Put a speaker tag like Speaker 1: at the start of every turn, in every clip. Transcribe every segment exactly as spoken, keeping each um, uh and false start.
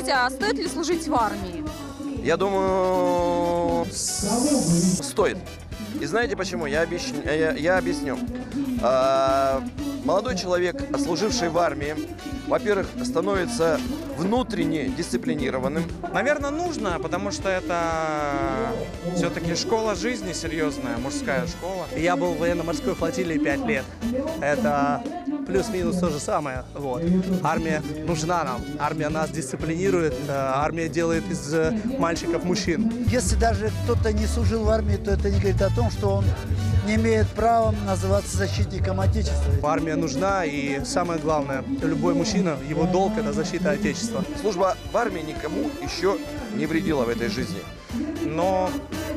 Speaker 1: Скажите, а стоит ли служить в армии?
Speaker 2: Я думаю, стоит. И знаете почему? Я, объясню. Я, я объясню. А, молодой человек, служивший в армии, во-первых, становится внутренне дисциплинированным.
Speaker 3: Наверное, нужно, потому что это все-таки школа жизни серьезная, мужская школа.
Speaker 4: Я был в военно-морской флотилии пять лет. Это плюс-минус то же самое. Вот. Армия нужна нам. Армия нас дисциплинирует. Армия делает из мальчиков мужчин.
Speaker 5: Если даже кто-то не служил в армии, то это не говорит о том, что он не имеет права называться защитником Отечества.
Speaker 4: Армия нужна, и самое главное, любой мужчина, его долг – это защита Отечества.
Speaker 2: Служба в армии никому еще не вредила в этой жизни.
Speaker 3: Но...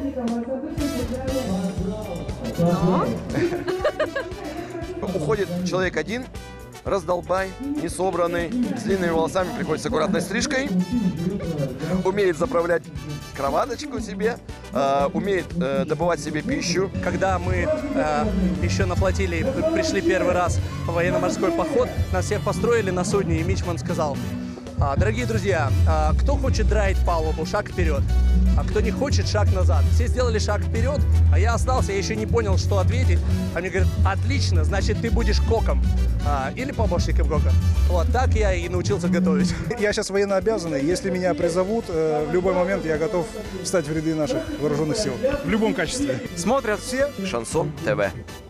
Speaker 1: Но?
Speaker 2: Уходит человек один, раздолбай, несобранный, с длинными волосами, приходит с аккуратной стрижкой, умеет заправлять кроваточку себе, э, умеет э, добывать себе пищу.
Speaker 4: Когда мы э, еще на флотилии пришли первый раз в военно-морской поход, нас всех построили на судне, и мичман сказал: дорогие друзья, кто хочет драить палубу, шаг вперед, а кто не хочет, шаг назад. Все сделали шаг вперед, а я остался, я еще не понял, что ответить. А мне говорят: отлично, значит, ты будешь коком а, или помощником кока. Вот так я и научился готовить.
Speaker 6: Я сейчас военнообязанный, если меня призовут, э, в любой момент я готов встать в ряды наших вооруженных сил. В любом качестве.
Speaker 3: Смотрят все.
Speaker 2: Шансон ТВ.